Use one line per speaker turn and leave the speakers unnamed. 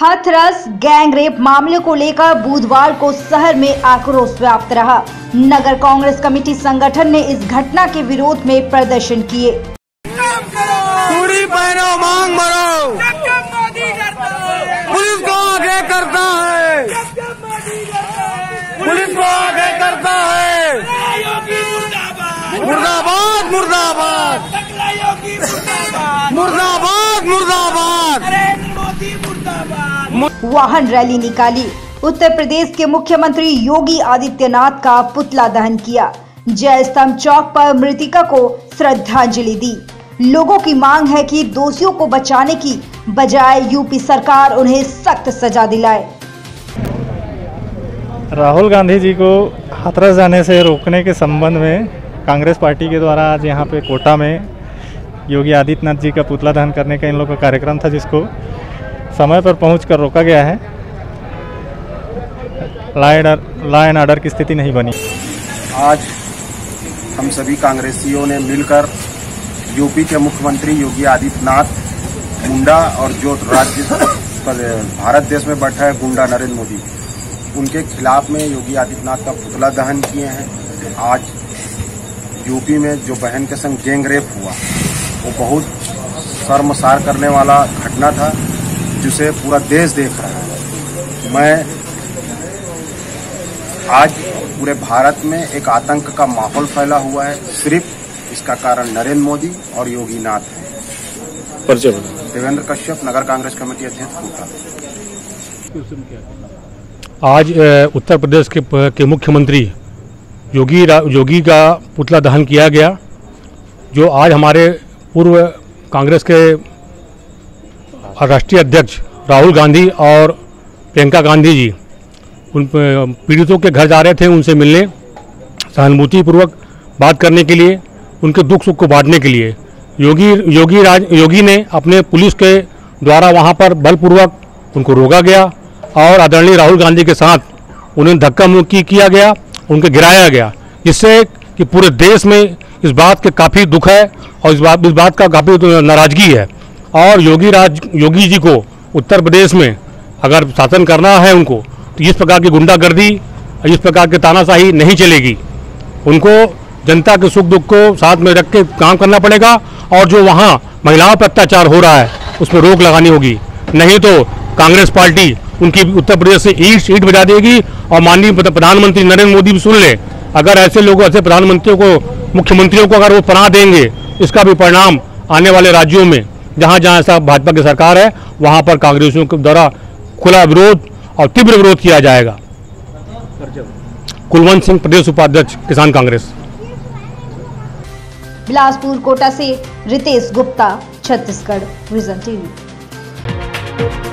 Hathras gang rape मामले को लेकर बुधवार को शहर में आक्रोश व्याप्त रहा। नगर कांग्रेस कमेटी संगठन ने इस घटना के विरोध में प्रदर्शन किए।
पूरी बहनों मांग मरो, पुलिस को आगे करता है, पुलिस को आगे करता है। मुर्दाबाद मुर्दाबाद मुर्दाबाद मुर्दाबाद।
वाहन रैली निकाली। उत्तर प्रदेश के मुख्यमंत्री योगी आदित्यनाथ का पुतला दहन किया। जय स्तंभ चौक पर मृतिका को श्रद्धांजलि दी। लोगों की मांग है कि दोषियों को बचाने की बजाय यूपी सरकार उन्हें सख्त सजा दिलाए।
राहुल गांधी जी को हाथरस जाने से रोकने के संबंध में कांग्रेस पार्टी के द्वारा आज यहाँ पे कोटा में योगी आदित्यनाथ जी का पुतला दहन करने का इन लोगों का कार्यक्रम था, जिसको समय पर पहुंचकर रोका गया है। लॉ एंड ऑर्डर की स्थिति नहीं बनी।
आज हम सभी कांग्रेसियों ने मिलकर यूपी के मुख्यमंत्री योगी आदित्यनाथ गुंडा और जो राज्य भारत देश में बैठा है गुंडा नरेंद्र मोदी, उनके खिलाफ में योगी आदित्यनाथ का पुतला दहन किए हैं। आज यूपी में जो बहन के संग गैंग रेप हुआ वो बहुत शर्मसार करने वाला घटना था, जिसे पूरा देश देख रहा है। मैं आज पूरे भारत में एक आतंक का माहौल फैला हुआ है, सिर्फ इसका कारण नरेंद्र मोदी और योगी नाथ है। देवेंद्र कश्यप, नगर कांग्रेस कमेटी अध्यक्ष कोटा।
आज उत्तर प्रदेश के मुख्यमंत्री योगी का पुतला दहन किया गया, जो आज हमारे पूर्व कांग्रेस के राष्ट्रीय अध्यक्ष राहुल गांधी और प्रियंका गांधी जी उन पीड़ितों के घर जा रहे थे, उनसे मिलने, सहानुभूतिपूर्वक बात करने के लिए, उनके दुख सुख को बांटने के लिए योगी ने अपने पुलिस के द्वारा वहां पर बलपूर्वक उनको रोका गया और आदरणीय राहुल गांधी के साथ उन्हें धक्का मुक्की किया गया, उनको गिराया गया, जिससे कि पूरे देश में इस बात के काफ़ी दुख है और इस बात का काफ़ी नाराजगी है। और योगी जी को उत्तर प्रदेश में अगर शासन करना है उनको, तो इस प्रकार की गुंडागर्दी, इस प्रकार की तानाशाही नहीं चलेगी। उनको जनता के सुख दुख को साथ में रख के काम करना पड़ेगा और जो वहाँ महिलाओं पर अत्याचार हो रहा है उस पर रोक लगानी होगी, नहीं तो कांग्रेस पार्टी उनकी उत्तर प्रदेश से ईट बजा देगी। और माननीय प्रधानमंत्री नरेंद्र मोदी भी सुन ले, अगर ऐसे लोगों, ऐसे प्रधानमंत्रियों को, मुख्यमंत्रियों को अगर वो पनाह देंगे, इसका भी परिणाम आने वाले राज्यों में जहाँ जहाँ ऐसा भाजपा की सरकार है वहाँ पर कांग्रेसियों के द्वारा खुला विरोध और तीव्र विरोध किया जाएगा। कुलवंत सिंह, प्रदेश उपाध्यक्ष, किसान कांग्रेस।
बिलासपुर कोटा से रितेश गुप्ता, छत्तीसगढ़ विजन टीवी।